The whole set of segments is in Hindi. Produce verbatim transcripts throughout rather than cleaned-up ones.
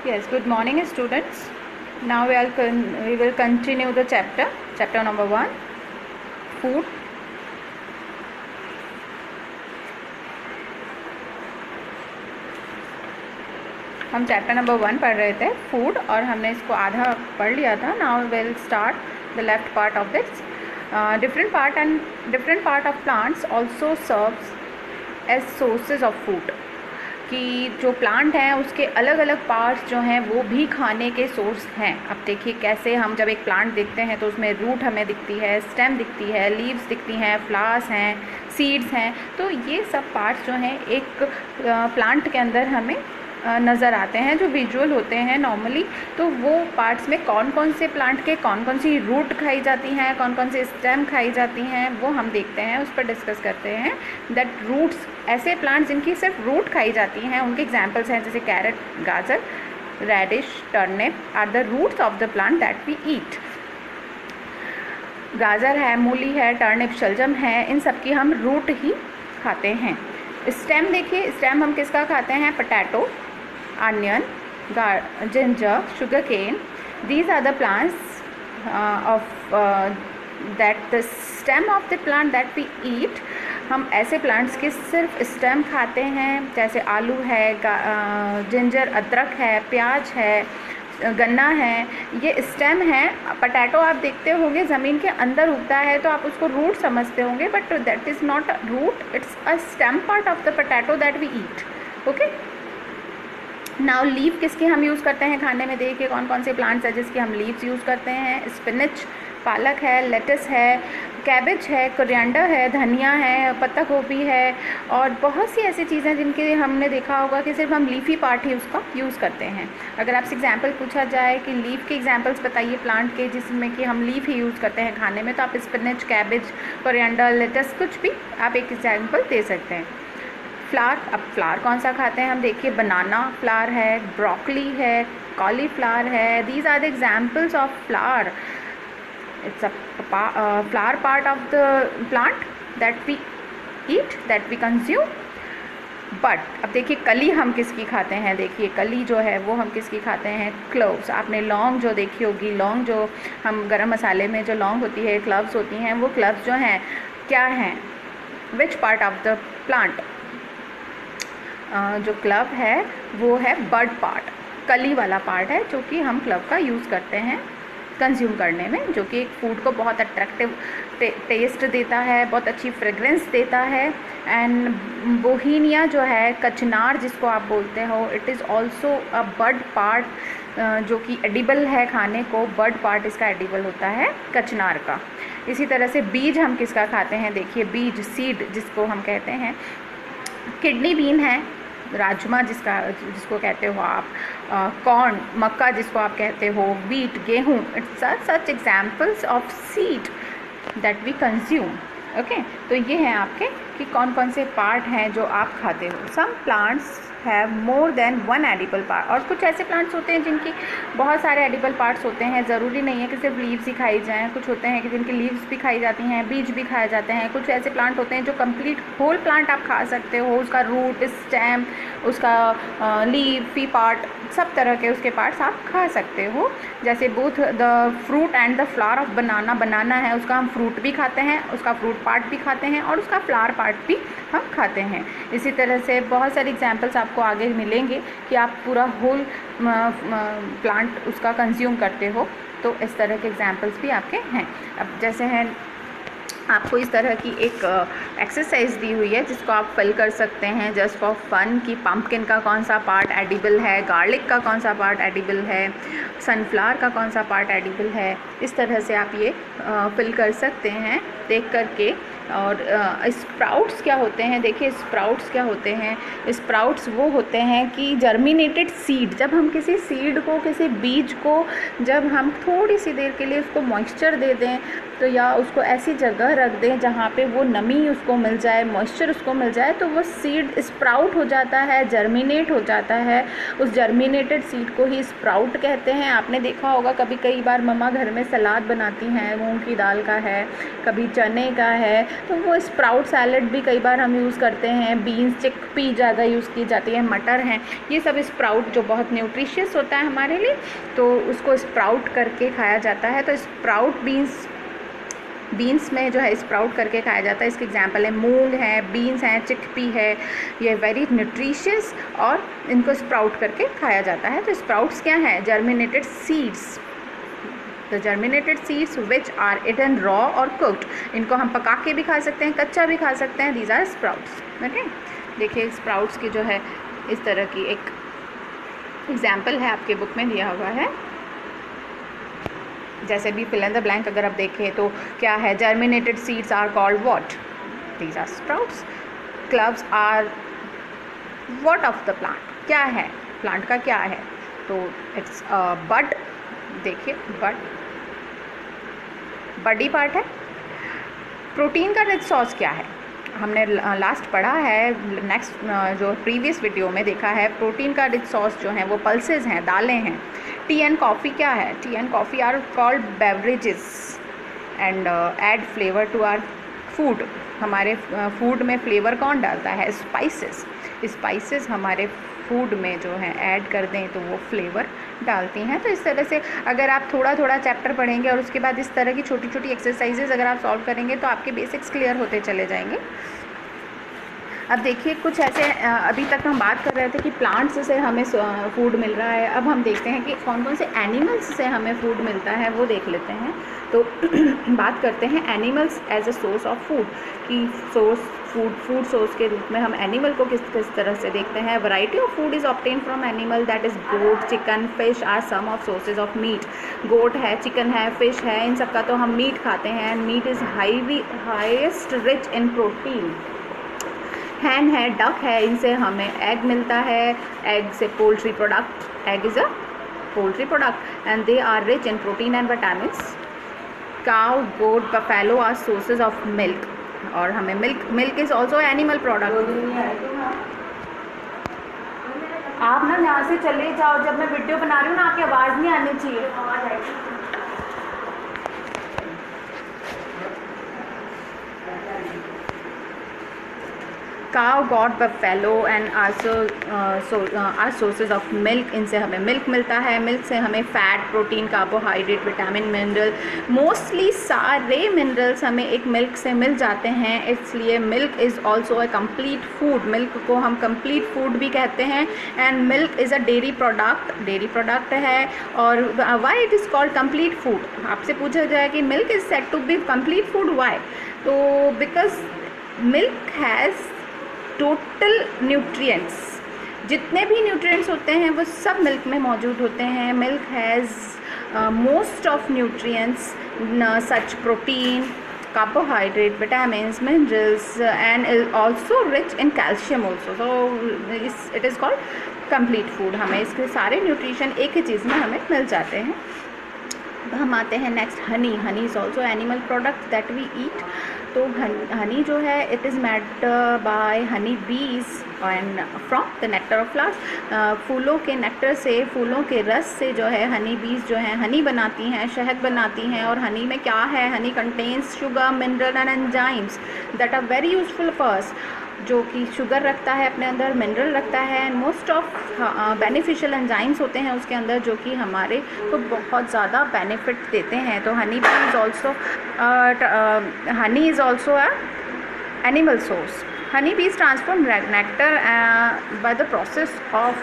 Yes, good morning students. Now we, con- we will continue the chapter, chapter number one, food. हम चैप्टर नंबर वन पढ़ रहे थे फूड और हमने इसको आधा पढ़ लिया था. Now will start the left part of this. Different part and different part of plants also serves as sources of food. कि जो प्लांट हैं उसके अलग अलग पार्ट्स जो हैं वो भी खाने के सोर्स हैं. अब देखिए कैसे हम जब एक प्लांट देखते हैं तो उसमें रूट हमें दिखती है, स्टेम दिखती है, लीव्स दिखती हैं, फ्लावर्स हैं, सीड्स हैं. तो ये सब पार्ट्स जो हैं एक प्लांट के अंदर हमें नज़र आते हैं जो विजुअल होते हैं नॉर्मली. तो वो पार्ट्स में कौन कौन से प्लांट के कौन कौन सी रूट खाई जाती हैं, कौन कौन से स्टेम खाई जाती हैं, वो हम देखते हैं, उस पर डिस्कस करते हैं. दैट रूट्स, ऐसे प्लांट्स जिनकी सिर्फ रूट खाई जाती हैं उनके एग्जांपल्स हैं जैसे कैरेट, गाजर, radish, turnip are the roots of the plant that we eat. गाजर है, मूली है, टर्निप, शलजम है, इन सब की हम रूट ही खाते हैं. स्टेम देखिए, स्टेम हम किसका खाते हैं? Potato, onion, gar- ginger, sugar cane. These are the plants uh, of uh, that the stem of the plant that we eat. हम ऐसे प्लांट्स के सिर्फ स्टेम खाते हैं जैसे आलू है, जिंजर अदरक है, प्याज है, गन्ना है, ये स्टेम है. पोटैटो आप देखते होंगे ज़मीन के अंदर उगता है तो आप उसको रूट समझते होंगे, but that is not a root, it's a stem part of the potato that we eat. Okay. Now leave किसकी हम यूज़ करते हैं खाने में? देखिए कौन कौन से प्लांट्स हैं जिसकी हम लीव्स यूज़ करते हैं. स्पिनच, पालक है, लेटस है, कैबेज है, कोरिएंडर है, धनिया है, पत्ता गोभी है और बहुत सी ऐसी चीज़ें जिनके हमने देखा होगा कि सिर्फ हम लीफी पार्ट ही उसका यूज़ करते हैं. अगर आपसे एग्जांपल पूछा जाए कि लीफ के एग्जांपल्स बताइए प्लांट के जिसमें कि हम लीफ ही यूज़ करते हैं खाने में, तो आप स्पिनच, कैबेज, कोरिएंडर, लेटस कुछ भी आप एक एग्जाम्पल दे सकते हैं. फ्लावर, अब फ्लावर कौन सा खाते हैं हम? देखिए बनाना फ्लावर है, ब्रोकली है, कॉलीफ्लावर है. These are the examples of flower. It's a flower part of the plant that we eat, that we consume. But अब देखिए कली हम किसकी खाते हैं? देखिए कली जो है वो हम किसकी खाते हैं? क्लोव्स. आपने लौंग जो देखी होगी, लौंग जो हम गरम मसाले में जो लौंग होती है, क्लव्स होती हैं, वो क्लव्स जो हैं क्या हैं? Which part of the plant? Uh, जो क्लव है वो है बड पार्ट, कली वाला पार्ट है जो कि हम क्लव का यूज़ करते हैं कंज्यूम करने में, जो कि एक फूड को बहुत अट्रैक्टिव टे, टेस्ट देता है, बहुत अच्छी फ्रेगरेंस देता है. एंड बोहीनिया जो है, कचनार जिसको आप बोलते हो, it is also a bud part जो कि एडिबल है खाने को. बड पार्ट इसका एडिबल होता है कचनार का. इसी तरह से बीज हम किसका खाते हैं? देखिए बीज, सीड जिसको हम कहते हैं. किडनी बीन है, राजमा जिसका जिसको कहते हो आप, कॉर्न, मक्का जिसको आप कहते हो, वीट, गेहूँ. It's are such examples of seed that we consume. Okay. तो ये हैं आपके कि कौन कौन से पार्ट हैं जो आप खाते हो. Some plants have more than one edible part. और कुछ ऐसे प्लांट्स होते हैं जिनकी बहुत सारे एडिबल पार्ट्स होते हैं. ज़रूरी नहीं है कि सिर्फ लीव्स ही खाई जाएँ. कुछ होते हैं कि जिनकी लीव्स भी खाई जाती हैं, बीज भी खाए जाते हैं. कुछ ऐसे प्लांट होते हैं जो कंप्लीट होल प्लांट आप खा सकते हो, उसका रूट, स्टेम, उसका लीव, फी पार्ट, सब तरह के उसके पार्ट्स आप खा सकते हो. जैसे both the fruit and the flower of banana. Banana है उसका हम फ्रूट भी खाते हैं, उसका फ्रूट पार्ट भी खाते हैं और उसका फ्लावर पार्ट भी हम खाते हैं. इसी तरह से बहुत सारे एग्जांपल्स आपको आगे मिलेंगे कि आप पूरा होल प्लांट उसका कंज्यूम करते हो. तो इस तरह के एग्जांपल्स भी आपके हैं. अब जैसे हैं आपको इस तरह की एक एक्सरसाइज दी हुई है जिसको आप फिल कर सकते हैं जस्ट फॉर फन कि पम्पकिन का कौन सा पार्ट एडिबल है, गार्लिक का कौन सा पार्ट एडिबल है, सनफ्लावर का कौन सा पार्ट एडिबल है. इस तरह से आप ये फिल कर सकते हैं देख करके. और स्प्राउट्स क्या होते हैं? देखिए स्प्राउट्स क्या होते हैं? स्प्राउट्स वो होते हैं कि जर्मिनेटेड सीड. जब हम किसी सीड को, किसी बीज को जब हम थोड़ी सी देर के लिए उसको मॉइस्चर दे दें तो या उसको ऐसी जगह रख दें जहाँ पे वो नमी उसको उसको मिल जाए, मॉइस्चर उसको मिल जाए, तो वो सीड स्प्राउट हो जाता है, जर्मिनेट हो जाता है। उस जर्मिनेटेड सीड को ही स्प्राउट कहते हैं। आपने देखा होगा कभी कई बार मम्मा घर में सलाद बनाती हैं, मूंग की दाल का है, कभी चने का है, तो वो स्प्राउट सैलड भी कई बार हम यूज़ करते हैं। बीन्स, चिकपी ज़्यादा यूज़ की जाती है, मटर हैं, ये सब स्प्राउट जो बहुत न्यूट्रिशियस होता है हमारे लिए, तो उसको स्प्राउट करके खाया जाता है। तो स्प्राउट बीन्स बीन्स में जो है स्प्राउट करके खाया जाता है। इसके एग्जांपल है मूंग है, बीन्स हैं, चिकपी है, ये वेरी न्यूट्रिशियस और इनको स्प्राउट करके खाया जाता है। तो स्प्राउट्स क्या हैं? Germinated seeds, the germinated seeds which are eaten raw और कुक्ड। इनको हम पका के भी खा सकते हैं, कच्चा भी खा सकते हैं। These are sprouts. ओके, देखिए स्प्राउट्स की जो है इस तरह की एक एग्जाम्पल है, आपके बुक में दिया हुआ है। जैसे भी फिल इन द ब्लैंक अगर आप देखें तो क्या है? Germinated seeds are called what? These are sprouts. Cloves are what of the plant? क्या है प्लांट का? क्या है? तो इट्स बड। देखिए बड, बडी पार्ट है। प्रोटीन का रिच सॉस क्या है? हमने लास्ट पढ़ा है, नेक्स्ट जो प्रीवियस वीडियो में देखा है। प्रोटीन का रिच सॉस जो है वो पल्सेस हैं, दालें हैं। टी एंड कॉफ़ी क्या है? Tea and coffee are called beverages and add flavour to our food. हमारे फूड में फ्लेवर कौन डालता है? स्पाइसेस। स्पाइसेस हमारे फूड में जो है ऐड कर दें तो वो फ्लेवर डालती हैं। तो इस तरह से अगर आप थोड़ा थोड़ा चैप्टर पढ़ेंगे और उसके बाद इस तरह की छोटी छोटी एक्सरसाइजेज अगर आप सॉल्व करेंगे तो आपके बेसिक्स क्लियर होते चले जाएंगे। अब देखिए कुछ ऐसे, अभी तक हम बात कर रहे थे कि प्लांट्स से हमें फूड मिल रहा है। अब हम देखते हैं कि कौन कौन से एनिमल्स से हमें फूड मिलता है, वो देख लेते हैं। तो बात करते हैं animals as a source of food, कि सोर्स फूड फूड सोर्स के रूप में हम एनिमल को किस किस तरह से देखते हैं। Variety of food is obtain from animal, that is goat, chicken, fish are some of sources of meat. Goat है, चिकन है, फिश है, इन सब का तो हम मीट खाते हैं। Meat is highly highest rich in protein. Hen है, डक है, इनसे हमें एग मिलता है। एग से poultry product, egg is a poultry product and they are rich in protein and vitamins. Cow, goat, buffalo are sources of milk, और हमें milk milk is also animal product. आप ना यहाँ से चले जाओ, जब मैं वीडियो बना रही हूँ ना आपकी आवाज़ नहीं आनी चाहिए। आवाज़ आएगी। Cow, goat, buffalo and also are sources of milk. इनसे हमें मिल्क मिलता है। मिल्क से हमें fat, protein, carbohydrate, vitamin, mineral, mostly सारे मिनरल्स हमें एक मिल्क से मिल जाते हैं। इसलिए milk is also a complete food. Milk को हम कंप्लीट फूड भी कहते हैं। And milk is a dairy product, dairy product है। और why it is called complete food? आपसे पूछा जाए कि milk is said to be complete food, why? तो because milk has total nutrients, जितने भी न्यूट्रिएंट्स होते हैं वो सब मिल्क में मौजूद होते हैं। Milk has most of nutrients such protein, carbohydrate, vitamins, minerals and is also rich in calcium also. So it is called complete food. हमें इसके सारे न्यूट्रिशन एक ही चीज़ में हमें मिल जाते हैं। हम आते हैं next honey. Honey is also animal product that we eat. तो हनी जो है it is made by honey bees and from the nectar of flowers. फूलों के नेक्टर से, फूलों के रस से जो है हनी बीज जो है हनी बनाती हैं, शहद बनाती हैं। और हनी में क्या है? Honey contains sugar, mineral and enzymes that are very useful for us, जो कि शुगर रखता है अपने अंदर, मिनरल रखता है, and most of beneficial enzymes होते हैं उसके अंदर जो कि हमारे को बहुत ज़्यादा बेनिफिट देते हैं। तो honey bee is also honey is also a animal source. Honey bees transform nectar uh, by the process of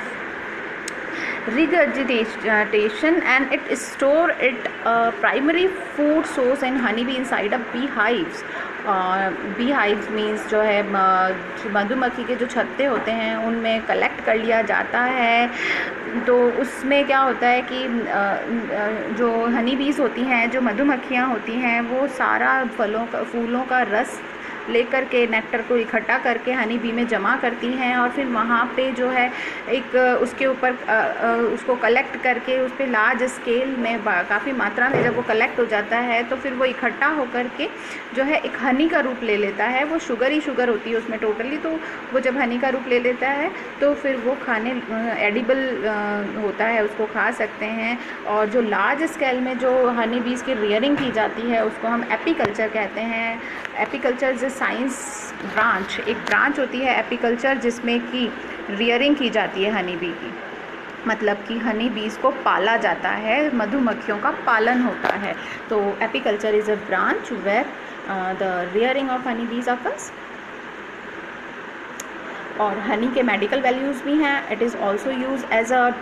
regurgitation and it store it uh, primary food source in honeybee inside a beehives. Beehives means जो है मधुमक्खी के जो छत्ते होते हैं उनमें कलेक्ट कर लिया जाता है। तो उसमें क्या होता है कि जो हनी बीज होती हैं, जो मधुमक्खियाँ होती हैं, वो सारा फलों का, फूलों का रस लेकर के नेक्टर को इकट्ठा करके हनी बी में जमा करती हैं और फिर वहाँ पे जो है एक उसके ऊपर उसको कलेक्ट करके उस पर लार्ज स्केल में काफ़ी मात्रा में जब वो कलेक्ट हो जाता है तो फिर वो इकट्ठा होकर के जो है एक हनी का रूप ले लेता है। वो शुगर ही शुगर होती है उसमें टोटली, तो वो जब हनी का रूप ले लेता है तो फिर वो खाने एडिबल होता है, उसको खा सकते हैं। और जो लार्ज स्केल में जो हनी बीज की रियरिंग की जाती है उसको हम एपीकल्चर कहते हैं। एपीकल्चर इज साइंस ब्रांच, एक ब्रांच होती है एपीकल्चर जिसमें कि रियरिंग की जाती है हनी बी की, मतलब कि हनी बीज को पाला जाता है, मधुमक्खियों का पालन होता है। तो apiculture is a branch where the rearing of honey bees occurs. और हनी के मेडिकल वैल्यूज़ भी हैं। It is also use as a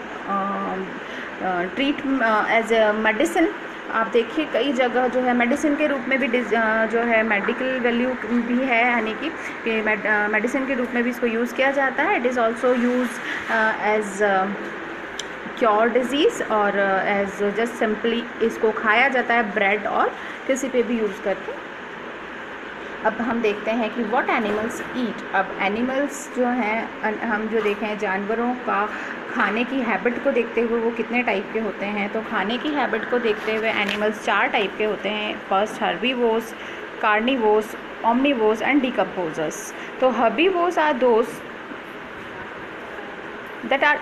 treat as a medicine. आप देखिए कई जगह जो है मेडिसिन के रूप में भी जो है मेडिकल वैल्यू भी है हनी की, कि मेडिसिन के रूप में भी इसको यूज़ किया जाता है। It is also use as cure disease और एज जस्ट सिंपली इसको खाया जाता है ब्रेड और किसी पे भी यूज़ करके। अब हम देखते हैं कि व्हाट एनिमल्स ईट। अब एनिमल्स जो हैं, हम जो देखें जानवरों का खाने की हैबिट को देखते हुए वो कितने टाइप के होते हैं। तो खाने की हैबिट को देखते हुए एनिमल्स चार टाइप के होते हैं। First herbivores, carnivores, omnivores and decomposers. तो herbivores are those that are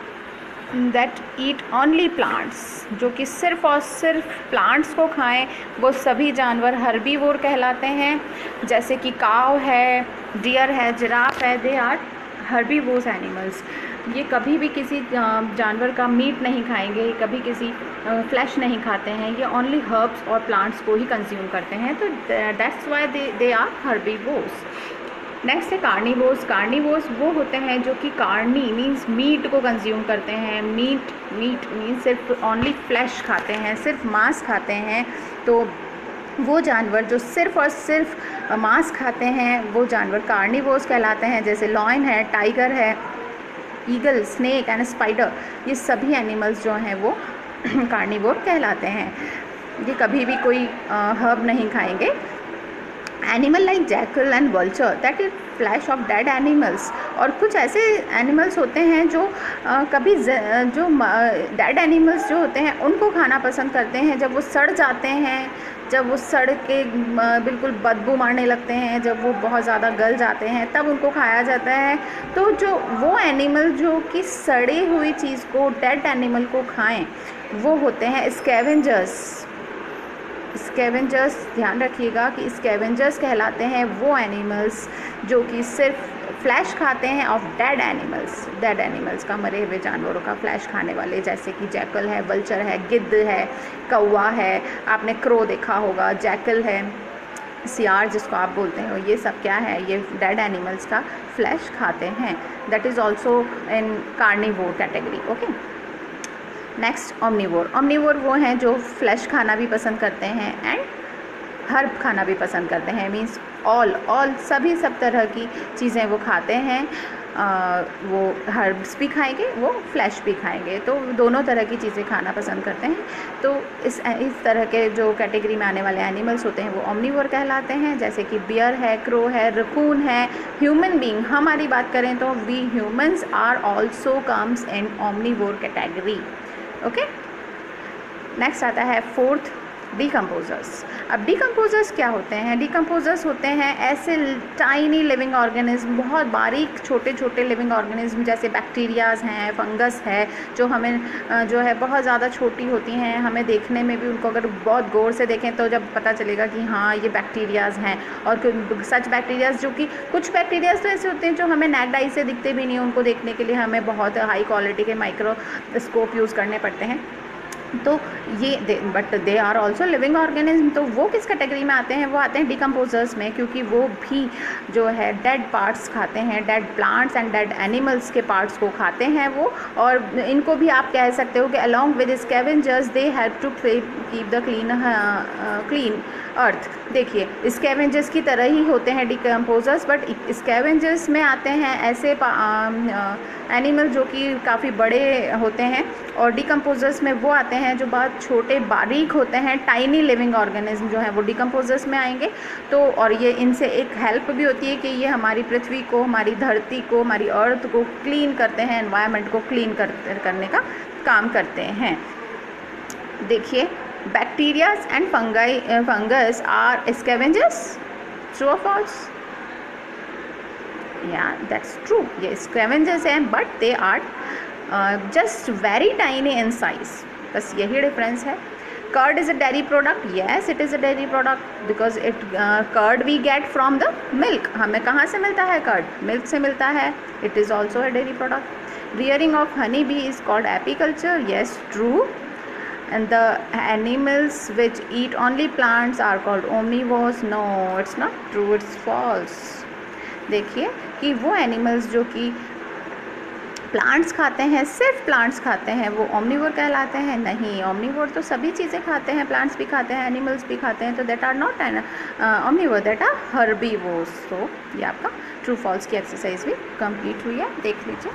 that eat only plants, जो कि सिर्फ और सिर्फ प्लांट्स को खाएं, वो सभी जानवर हर्बीवोर कहलाते हैं। जैसे कि काव है, डियर है, जिराफ है, दे आर हर्बीवोर्स एनिमल्स। ये कभी भी किसी जानवर का मीट नहीं खाएंगे, कभी किसी फ्लैश नहीं खाते हैं, ये ओनली हर्ब्स और प्लांट्स को ही कंज्यूम करते हैं। तो that's why they they are herbivores. Next है कार्निवोर्स। कार्निवोर्स वो होते हैं जो कि कार्नी मीन्स मीट को कंज्यूम करते हैं। मीट मीट मीन्स सिर्फ ओनली फ्लैश खाते हैं, सिर्फ मांस खाते हैं। तो वो जानवर जो सिर्फ और सिर्फ मांस खाते हैं वो जानवर कार्निवोर्स कहलाते हैं। जैसे लॉयन है, टाइगर है, ईगल, स्नेक एंड स्पाइडर, ये सभी एनिमल्स जो हैं वो कार्निवोर कहलाते हैं। ये कभी भी कोई हर्ब नहीं खाएंगे। Animal like jackal and vulture that is flesh of dead animals. और कुछ ऐसे एनिमल्स होते हैं जो आ, कभी जो डेड एनिमल्स जो होते हैं उनको खाना पसंद करते हैं। जब वो सड़ जाते हैं, जब वो सड़ के बिल्कुल बदबू मारने लगते हैं, जब वो बहुत ज़्यादा गल जाते हैं, तब उनको खाया जाता है। तो जो वो एनिमल जो कि सड़ी हुई चीज़ को, डेड एनिमल को खाएं, वो होते हैं स्कैवेंजर्स। स्कैवेंजर्स, ध्यान रखिएगा कि स्कैवेंजर्स कहलाते हैं वो एनिमल्स जो कि सिर्फ फ्लैश खाते हैं of dead animals. Dead animals का, मरे हुए जानवरों का फ्लैश खाने वाले, जैसे कि जैकल है, वल्चर है, गिद्ध है, कौवा है, आपने क्रो देखा होगा, जैकल है, सियार जिसको आप बोलते हो, ये सब क्या है, ये डेड एनिमल्स का फ्लैश खाते हैं। That is also in carnivore category. Okay, next omnivore. Omnivore वो हैं जो फ्लैश खाना भी पसंद करते हैं एंड हर्ब खाना भी पसंद करते हैं। मीन्स ऑल ऑल सभी सब तरह की चीज़ें वो खाते हैं। आ, वो हर्ब्स भी खाएंगे, वो फ्लैश भी खाएंगे, तो दोनों तरह की चीज़ें खाना पसंद करते हैं। तो इस इस तरह के जो कैटेगरी में आने वाले एनिमल्स होते हैं वो ओमनिवोर कहलाते हैं। जैसे कि बियर है, क्रो है, रकून है। ह्यूमन बींग, हमारी बात करें तो we humans are also comes in omnivore category. Okay, next आता है फोर्थ, डिकम्पोजर्स। अब डिकम्पोजर्स क्या होते हैं? डिकम्पोजर्स होते हैं ऐसे टाइनी लिविंग ऑर्गेनिज्म, बहुत बारीक छोटे छोटे लिविंग ऑर्गेनिज्म, जैसे बैक्टीरियाज हैं, फंगस है, जो हमें जो है बहुत ज़्यादा छोटी होती हैं। हमें देखने में भी उनको अगर बहुत गौर से देखें तो जब पता चलेगा कि हाँ ये बैक्टीरियाज हैं। और सच बैक्टीरियाज जो कि कुछ बैक्टीरियाज तो ऐसे होते हैं जो हमें नेक्ड आई से दिखते भी नहीं, उनको देखने के लिए हमें बहुत हाई क्वालिटी के माइक्रोस्कोप यूज़ करने पड़ते हैं। तो ये but they are also living organism. तो वो किस कैटेगरी में आते हैं? वो आते हैं डिकम्पोजर्स में, क्योंकि वो भी जो है डेड पार्ट्स खाते हैं, dead plants and dead animals के पार्ट्स को खाते हैं वो। और इनको भी आप कह सकते हो कि along with scavengers they help to keep the clean clean earth. देखिए स्कैवेंजर्स की तरह ही होते हैं डिकम्पोजर्स, बट स्कैवेंजर्स में आते हैं ऐसे एनिमल जो कि काफ़ी बड़े होते हैं, और डिकम्पोजर्स में वो आते हैं जो बहुत बहुत छोटे बारीक होते हैं, टाइनी लिविंग ऑर्गेनिज्म जो है वो डिकम्पोजर्स में आएंगे। तो और ये इनसे एक हेल्प भी होती है कि ये हमारी पृथ्वी को, हमारी धरती को, हमारी अर्थ को क्लीन करते हैं, एनवायरनमेंट को क्लीन कर, करने का काम करते हैं। देखिए, bacterias and fungi fungus are scavengers, true और फॉल्स? या दैट्स ट्रू, ये स्कैवेंजर्स हैं but they are just very tiny in size, बस यही डिफरेंस है। Curd is a dairy product, yes it is a dairy product because it curd we get from the milk. हमें कहाँ से मिलता है कर्ड? मिल्क से मिलता है। It is also a dairy product. Rearing of honey bee is called apiculture, yes true. And the animals which eat only plants are called omnivores, no it's not true, it's false। देखिए कि वो एनिमल्स जो कि प्लांट्स खाते हैं, सिर्फ प्लांट्स खाते हैं, वो ओमनीवोर कहलाते हैं? नहीं, ओमनीवोर तो सभी चीज़ें खाते हैं, प्लांट्स भी खाते हैं, एनिमल्स भी खाते हैं, तो that are not an omnivore, that are herbivores. तो ये आपका ट्रू फॉल्स की एक्सरसाइज भी कंप्लीट हुई है, देख लीजिए।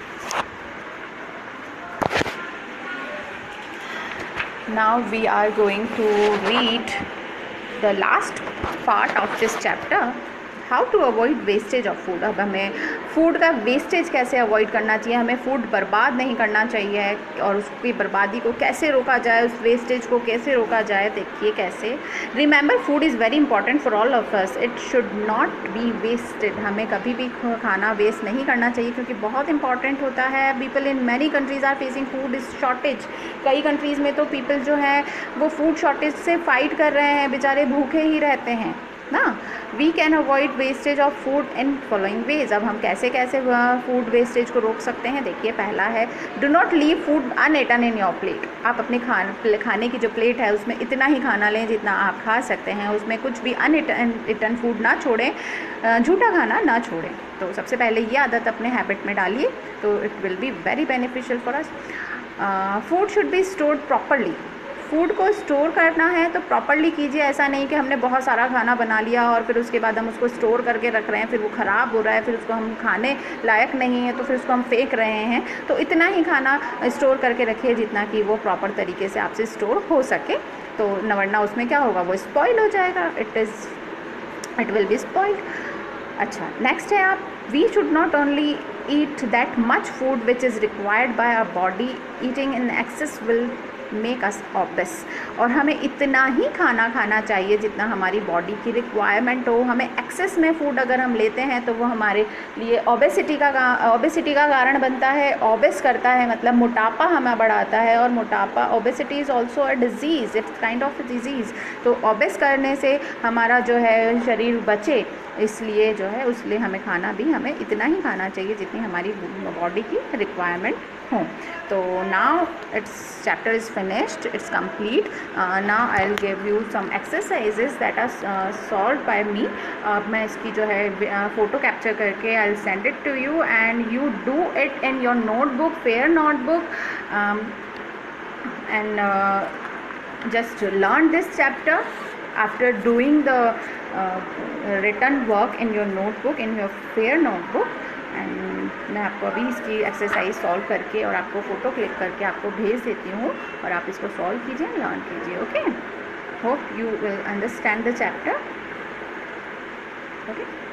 Now we are going to read the last part of this chapter, how to avoid wastage of food. अब हमें फूड का वेस्टेज कैसे अवॉइड करना चाहिए, हमें फूड बर्बाद नहीं करना चाहिए और उसकी बर्बादी को कैसे रोका जाए, उस वेस्टेज को कैसे रोका जाए। देखिए कैसे। Remember food is very important for all of us, it should not be wasted. हमें कभी भी खाना वेस्ट नहीं करना चाहिए क्योंकि बहुत इंपॉर्टेंट होता है। People in many countries are facing food is shortage. कई कंट्रीज़ में तो पीपल जो है वो फूड शॉर्टेज से फाइट कर रहे हैं, बेचारे भूखे ही रहते हैं ना। We can avoid wastage of food in following ways. अब हम कैसे कैसे फूड वेस्टेज को रोक सकते हैं। देखिए पहला है, do not leave food uneaten in your plate. आप अपने खान खाने की जो प्लेट है उसमें इतना ही खाना लें जितना आप खा सकते हैं, उसमें कुछ भी अनईटन फूड ना छोड़ें, झूठा खाना ना छोड़ें। तो सबसे पहले ये आदत अपने हैबिट में डालिए, तो it will be very beneficial for us. Food should be stored properly. Food को स्टोर करना है तो प्रॉपरली कीजिए। ऐसा नहीं कि हमने बहुत सारा खाना बना लिया और फिर उसके बाद हम उसको स्टोर करके रख रहे हैं, फिर वो ख़राब हो रहा है, फिर उसको हम खाने लायक नहीं है तो फिर उसको हम फेंक रहे हैं। तो इतना ही खाना स्टोर करके रखिए जितना कि वो प्रॉपर तरीके से आपसे स्टोर हो सके। तो वरना उसमें क्या होगा, वो स्पॉइल हो जाएगा, it is it will be spoiled. अच्छा, नेक्स्ट है आप, we should not only eat that much food which is required by our body, eating in excess will make us obvious. और हमें इतना ही खाना खाना चाहिए जितना हमारी बॉडी की रिक्वायरमेंट हो। हमें एक्सेस में फूड अगर हम लेते हैं तो वो हमारे लिए ओबेसिटी का ओबेसिटी का कारण बनता है। ओबेस करता है मतलब मोटापा हमें बढ़ाता है, और मोटापा, obesity is also a disease, it's kind of a disease. तो ओबेस करने से हमारा जो है शरीर बचे, इसलिए जो है उसलिए हमें खाना भी हमें इतना ही खाना चाहिए जितनी हमारी बॉडी की रिक्वायरमेंट हो। तो now it's chapter is finished, it's complete. Now I will give you some exercises that are solve by me. मैं इसकी जो है फ़ोटो कैप्चर करके I will send it to you and you do it in your notebook, fair notebook, and just learn this chapter after doing the uh, written work in your notebook, in your fair notebook। And मैं आपको अभी इसकी एक्सरसाइज सॉल्व करके और आपको फ़ोटो क्लिक करके आपको भेज देती हूँ और आप इसको सॉल्व कीजिए, लर्न कीजिए। Okay, hope you will understand the chapter. Okay.